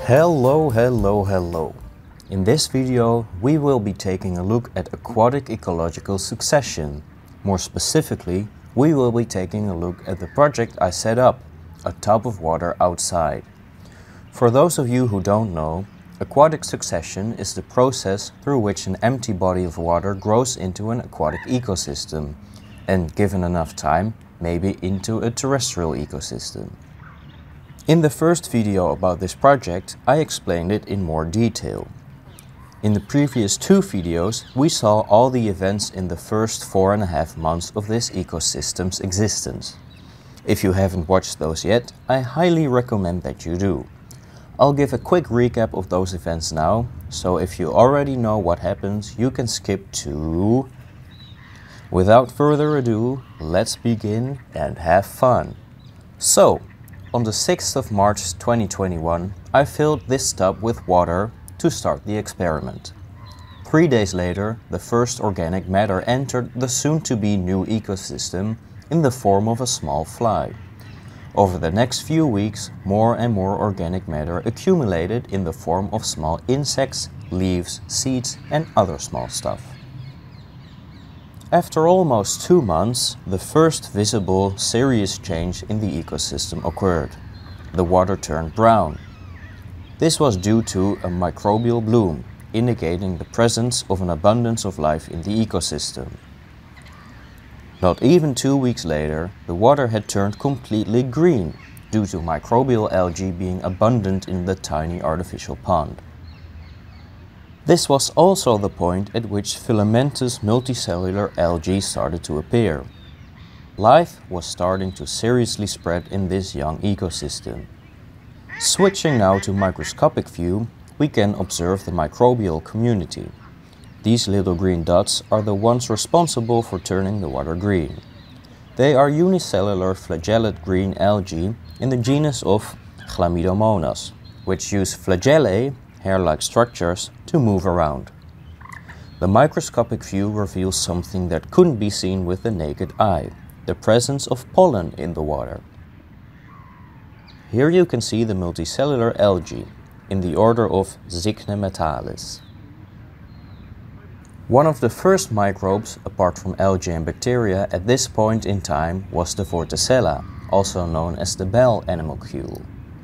Hello. In this video we will be taking a look at aquatic ecological succession. More specifically, we will be taking a look at the project I set up, a tub of water outside. For those of you who don't know, aquatic succession is the process through which an empty body of water grows into an aquatic ecosystem, and given enough time, maybe into a terrestrial ecosystem. In the first video about this project, I explained it in more detail. In the previous two videos, we saw all the events in the first 4.5 months of this ecosystem's existence. If you haven't watched those yet, I highly recommend that you do. I'll give a quick recap of those events now, so if you already know what happens, you can skip to... Without further ado, let's begin and have fun. So, on the 6th of March 2021, I filled this tub with water to start the experiment. 3 days later, the first organic matter entered the soon-to-be new ecosystem in the form of a small fly. Over the next few weeks, more and more organic matter accumulated in the form of small insects, leaves, seeds and other small stuff. After almost 2 months, the first visible, serious change in the ecosystem occurred. The water turned brown. This was due to a microbial bloom, indicating the presence of an abundance of life in the ecosystem. Not even 2 weeks later, the water had turned completely green, due to microbial algae being abundant in the tiny artificial pond. This was also the point at which filamentous multicellular algae started to appear. Life was starting to seriously spread in this young ecosystem. Switching now to microscopic view, we can observe the microbial community. These little green dots are the ones responsible for turning the water green. They are unicellular flagellate green algae in the genus of Chlamydomonas, which use flagellae, hair-like structures, to move around. The microscopic view reveals something that couldn't be seen with the naked eye, the presence of pollen in the water. Here you can see the multicellular algae, in the order of Zygnemetalis. One of the first microbes, apart from algae and bacteria, at this point in time was the Vorticella, also known as the bell animalcule.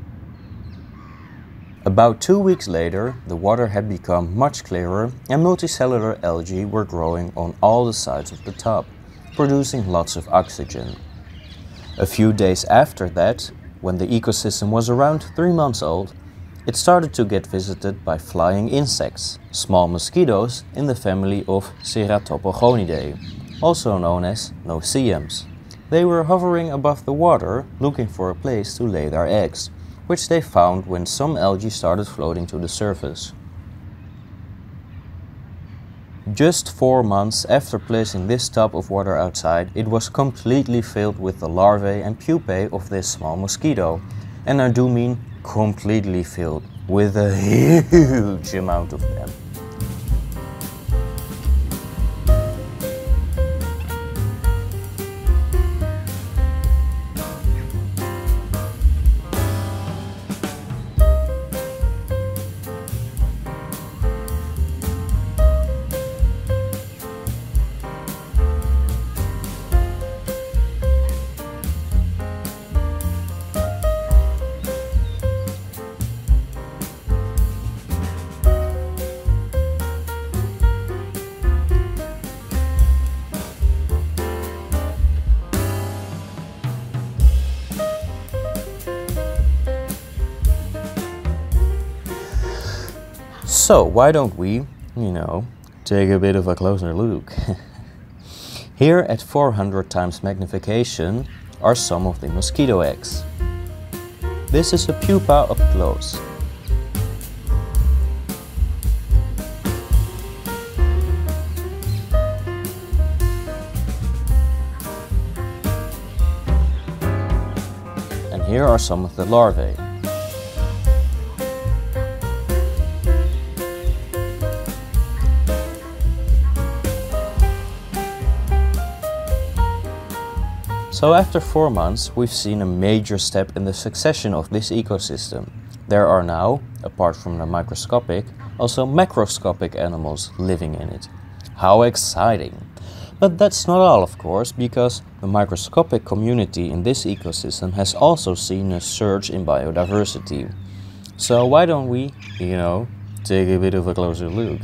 About 2 weeks later, the water had become much clearer and multicellular algae were growing on all the sides of the tub, producing lots of oxygen. A few days after that, when the ecosystem was around 3 months old, it started to get visited by flying insects, small mosquitos in the family of Ceratopogonidae, also known as no-see-ums. They were hovering above the water, looking for a place to lay their eggs, which they found when some algae started floating to the surface. Just 4 months after placing this tub of water outside, it was completely filled with the larvae and pupae of this small mosquito, and I do mean completely filled, with a huge amount of them. So why don't we, take a bit of a closer look. Here at 400 times magnification are some of the mosquito eggs. This is a pupa up close. And here are some of the larvae. So after 4 months, we've seen a major step in the succession of this ecosystem. There are now apart from the microscopic, also macroscopic animals living in it. How exciting! But that's not all, of course, because the microscopic community in this ecosystem has also seen a surge in biodiversity. So why don't we, take a bit of a closer look?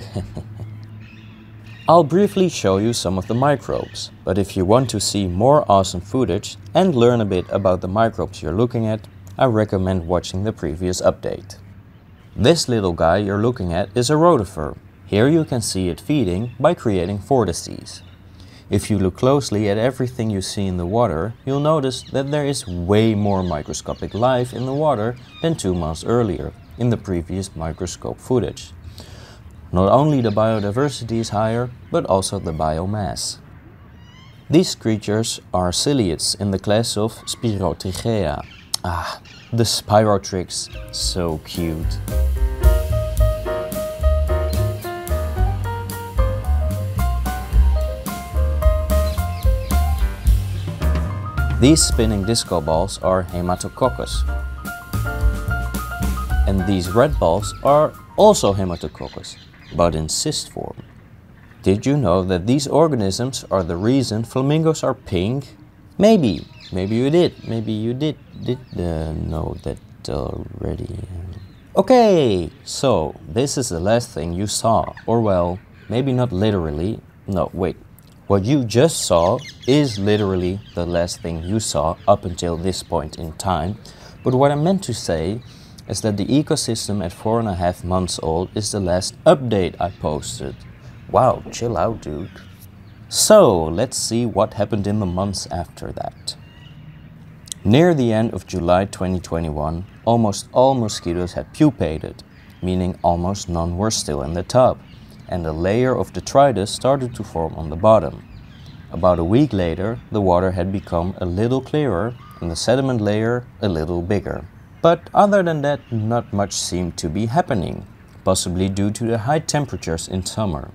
I'll briefly show you some of the microbes, but if you want to see more awesome footage and learn a bit about the microbes you're looking at, I recommend watching the previous update. This little guy you're looking at is a rotifer. Here you can see it feeding by creating vortices. If you look closely at everything you see in the water, you'll notice that there is way more microscopic life in the water than 2 months earlier in the previous microscope footage. Not only the biodiversity is higher, but also the biomass. These creatures are ciliates in the class of Spirotrichea. Ah, the Spirotrix, so cute. These spinning disco balls are Haematococcus. And these red balls are also Haematococcus, but in cyst form. Did you know that these organisms are the reason flamingos are pink? Maybe you did know that already. Okay, so this is the last thing you saw, or well, maybe not literally, no wait. What you just saw is literally the last thing you saw up until this point in time, but what I meant to say is that the ecosystem at 4.5 months old is the last update I posted. Wow, chill out, dude. So, let's see what happened in the months after that. Near the end of July 2021, almost all mosquitoes had pupated, meaning almost none were still in the tub, and a layer of detritus started to form on the bottom. About a week later, the water had become a little clearer and the sediment layer a little bigger. But other than that, not much seemed to be happening, possibly due to the high temperatures in summer.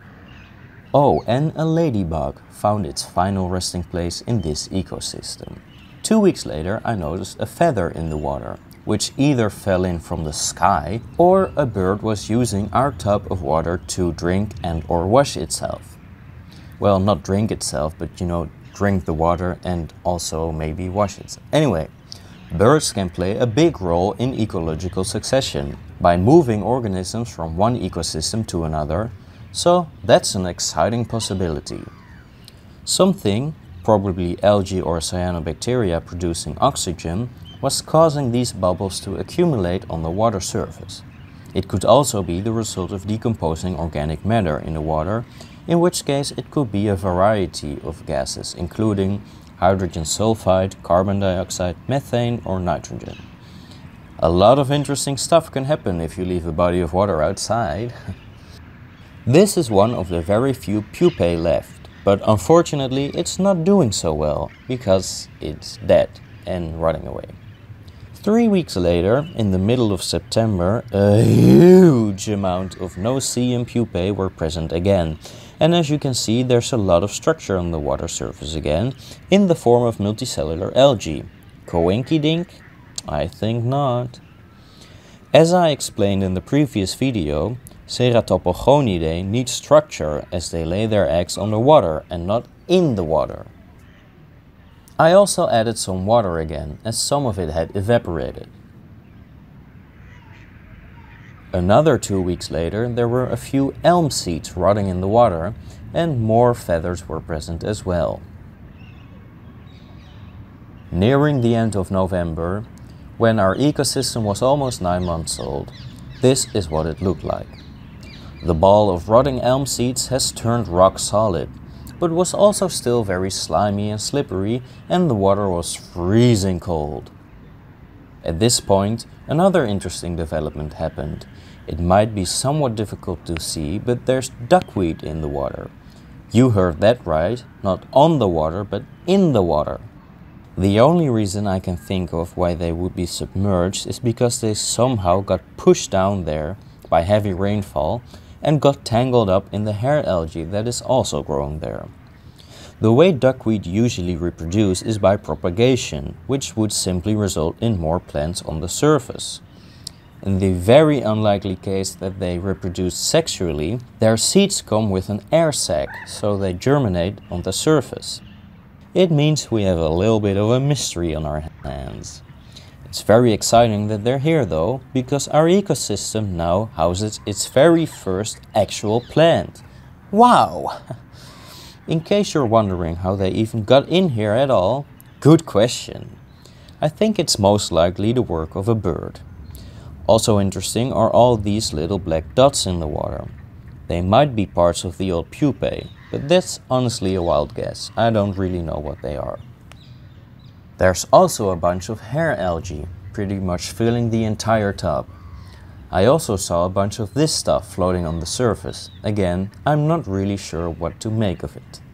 Oh, and a ladybug found its final resting place in this ecosystem. 2 weeks later, I noticed a feather in the water, which either fell in from the sky or a bird was using our tub of water to drink and or wash itself. Well, not drink itself, but drink the water and also maybe wash itself. Anyway, birds can play a big role in ecological succession by moving organisms from one ecosystem to another, so that's an exciting possibility. Something, probably algae or cyanobacteria producing oxygen, was causing these bubbles to accumulate on the water surface. It could also be the result of decomposing organic matter in the water, in which case it could be a variety of gases, including hydrogen sulfide, carbon dioxide, methane or nitrogen. A lot of interesting stuff can happen if you leave a body of water outside. This is one of the very few pupae left, but unfortunately it's not doing so well because it's dead and rotting away. 3 weeks later, in the middle of September, a huge amount of no-see-um pupae were present again. And as you can see, there's a lot of structure on the water surface again, in the form of multicellular algae. Coinky-dink? I think not. As I explained in the previous video, Ceratopogonidae need structure as they lay their eggs on the water and not in the water. I also added some water again, as some of it had evaporated. Another 2 weeks later, there were a few elm seeds rotting in the water, and more feathers were present as well. Nearing the end of November, when our ecosystem was almost 9 months old, this is what it looked like. The ball of rotting elm seeds has turned rock solid, but was also still very slimy and slippery, and the water was freezing cold. At this point, another interesting development happened. It might be somewhat difficult to see, but there's duckweed in the water. You heard that right, not on the water, but in the water. The only reason I can think of why they would be submerged is because they somehow got pushed down there by heavy rainfall and got tangled up in the hair algae that is also growing there. The way duckweed usually reproduce is by propagation, which would simply result in more plants on the surface. In the very unlikely case that they reproduce sexually, their seeds come with an air sac, so they germinate on the surface. It means we have a little bit of a mystery on our hands. It's very exciting that they're here though, because our ecosystem now houses its very first actual plant. Wow! In case you're wondering how they even got in here at all, good question. I think it's most likely the work of a bird. Also interesting are all these little black dots in the water. They might be parts of the old pupae, but that's honestly a wild guess. I don't really know what they are. There's also a bunch of hair algae, pretty much filling the entire tub. I also saw a bunch of this stuff floating on the surface. Again, I'm not really sure what to make of it.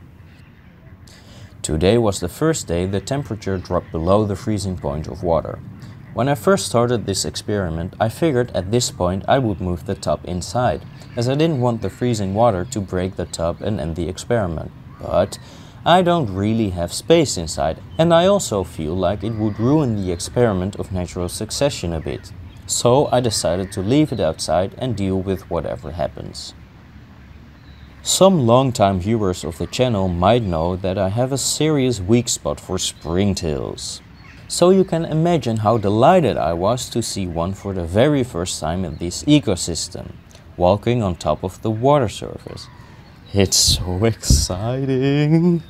Today was the first day the temperature dropped below the freezing point of water. When I first started this experiment, I figured at this point I would move the tub inside, as I didn't want the freezing water to break the tub and end the experiment. But I don't really have space inside, and I also feel like it would ruin the experiment of natural succession a bit. So I decided to leave it outside and deal with whatever happens. Some long-time viewers of the channel might know that I have a serious weak spot for springtails. So you can imagine how delighted I was to see one for the very first time in this ecosystem, walking on top of the water surface. It's so exciting!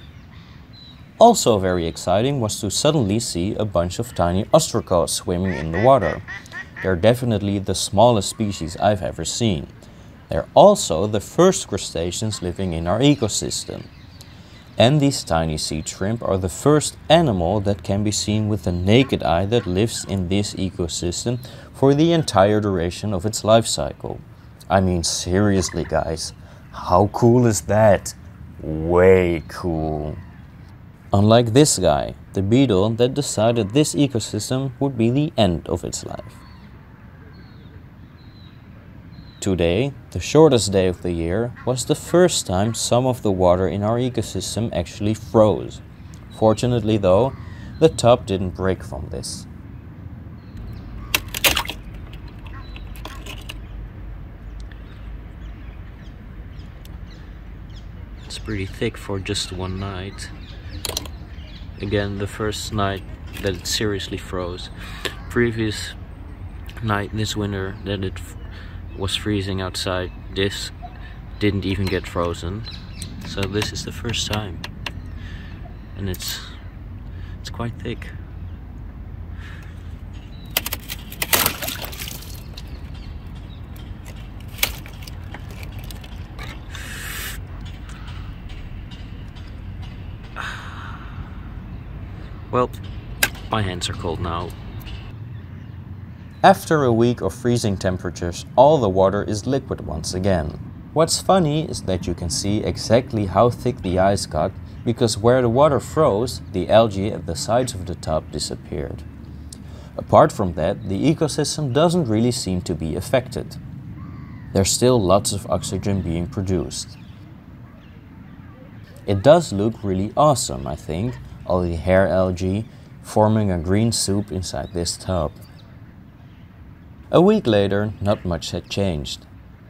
Also very exciting was to suddenly see a bunch of tiny ostracods swimming in the water. They're definitely the smallest species I've ever seen. They're also the first crustaceans living in our ecosystem. And these tiny sea shrimp are the first animal that can be seen with the naked eye that lives in this ecosystem for the entire duration of its life cycle. I mean, seriously guys, how cool is that? Way cool. Unlike this guy, the beetle that decided this ecosystem would be the end of its life. Today, the shortest day of the year, was the first time some of the water in our ecosystem actually froze. Fortunately though, the tub didn't break from this. It's pretty thick for just one night. Again, the first night that it seriously froze. Previous night this winter that it was freezing outside, this didn't even get frozen. So this is the first time. And it's quite thick. Well, my hands are cold now. After a week of freezing temperatures, all the water is liquid once again. What's funny is that you can see exactly how thick the ice got, because where the water froze, the algae at the sides of the tub disappeared. Apart from that, the ecosystem doesn't really seem to be affected. There's still lots of oxygen being produced. It does look really awesome, I think, all the hair algae forming a green soup inside this tub. A week later, not much had changed.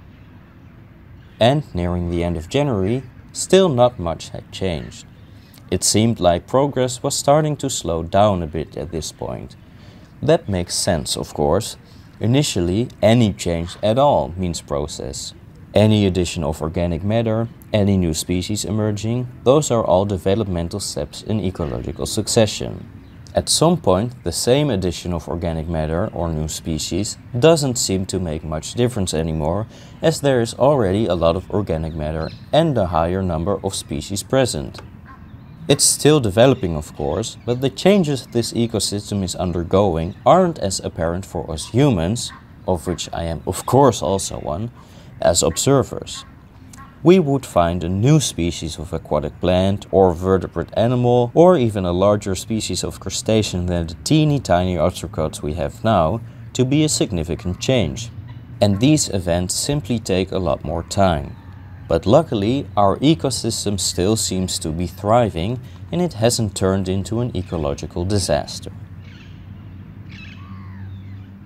And nearing the end of January, still not much had changed. It seemed like progress was starting to slow down a bit at this point. That makes sense, of course. Initially, any change at all means process. Any addition of organic matter, any new species emerging, those are all developmental steps in ecological succession. At some point, the same addition of organic matter or new species doesn't seem to make much difference anymore, as there is already a lot of organic matter and a higher number of species present. It's still developing, of course, but the changes this ecosystem is undergoing aren't as apparent for us humans, of which I am of course also one, as observers. We would find a new species of aquatic plant or vertebrate animal, or even a larger species of crustacean than the teeny tiny ostracods we have now, to be a significant change. And these events simply take a lot more time. But luckily, our ecosystem still seems to be thriving, and it hasn't turned into an ecological disaster.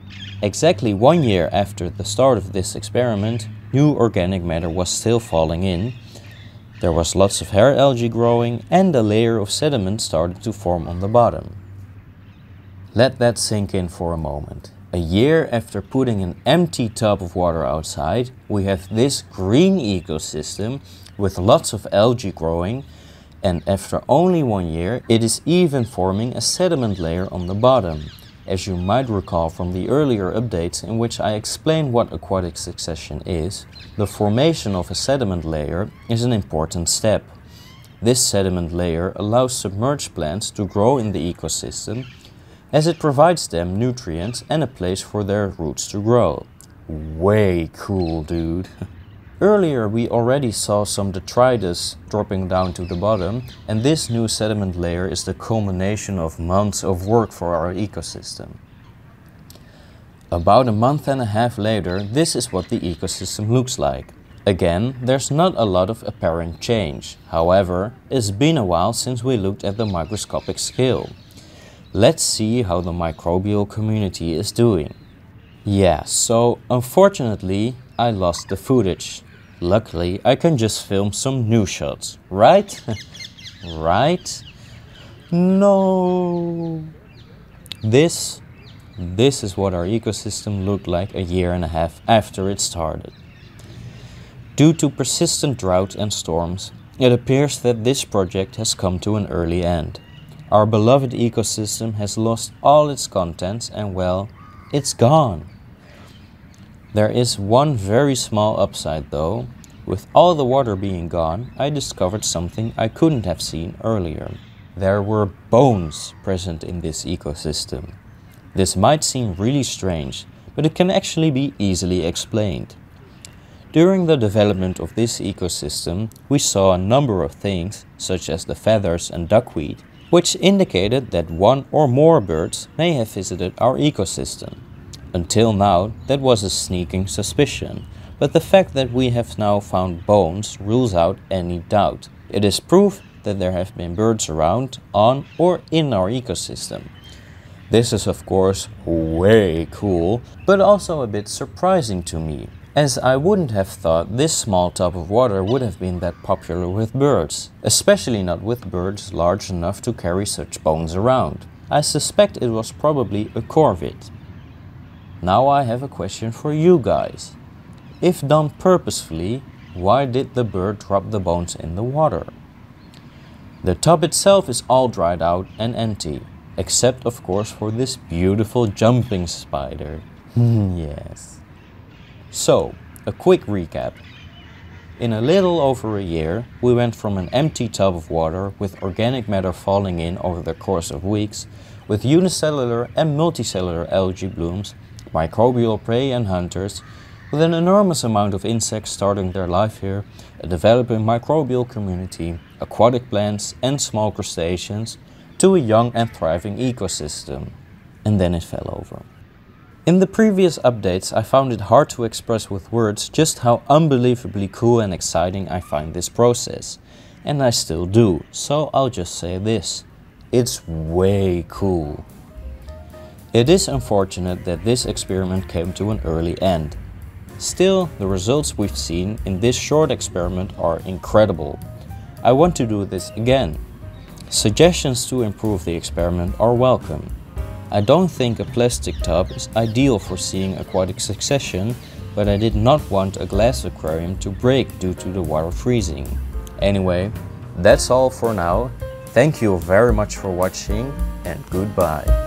Exactly 1 year after the start of this experiment, new organic matter was still falling in. There was lots of hair algae growing and a layer of sediment started to form on the bottom. Let that sink in for a moment. A year after putting an empty tub of water outside, we have this green ecosystem with lots of algae growing, and after only 1 year it is even forming a sediment layer on the bottom. As you might recall from the earlier updates in which I explained what aquatic succession is, the formation of a sediment layer is an important step. This sediment layer allows submerged plants to grow in the ecosystem as it provides them nutrients and a place for their roots to grow. Way cool, dude. Earlier we already saw some detritus dropping down to the bottom, and this new sediment layer is the culmination of months of work for our ecosystem. About a month and a half later, this is what the ecosystem looks like. Again, there's not a lot of apparent change. However, it's been a while since we looked at the microscopic scale. Let's see how the microbial community is doing. Yeah, so unfortunately I lost the footage. Luckily, I can just film some new shots, right? Right? No! This is what our ecosystem looked like a year and a half after it started. Due to persistent drought and storms, it appears that this project has come to an early end. Our beloved ecosystem has lost all its contents and, well, it's gone. There is one very small upside though. With all the water being gone, I discovered something I couldn't have seen earlier. There were bones present in this ecosystem. This might seem really strange, but it can actually be easily explained. During the development of this ecosystem, we saw a number of things, such as the feathers and duckweed, which indicated that one or more birds may have visited our ecosystem. Until now, that was a sneaking suspicion, but the fact that we have now found bones rules out any doubt. It is proof that there have been birds around, on or in our ecosystem. This is of course way cool, but also a bit surprising to me, as I wouldn't have thought this small tub of water would have been that popular with birds, especially not with birds large enough to carry such bones around. I suspect it was probably a corvid. Now I have a question for you guys. If done purposefully, why did the bird drop the bones in the water? The tub itself is all dried out and empty, except of course for this beautiful jumping spider. Yes. So, a quick recap. In a little over a year, we went from an empty tub of water with organic matter falling in over the course of weeks, with unicellular and multicellular algae blooms, microbial prey and hunters, with an enormous amount of insects starting their life here, a developing microbial community, aquatic plants and small crustaceans, to a young and thriving ecosystem. And then it fell over. In the previous updates, I found it hard to express with words just how unbelievably cool and exciting I find this process. And I still do, so I'll just say this. It's way cool. It is unfortunate that this experiment came to an early end. Still, the results we've seen in this short experiment are incredible. I want to do this again. Suggestions to improve the experiment are welcome. I don't think a plastic tub is ideal for seeing aquatic succession, but I did not want a glass aquarium to break due to the water freezing. Anyway, that's all for now. Thank you very much for watching and goodbye.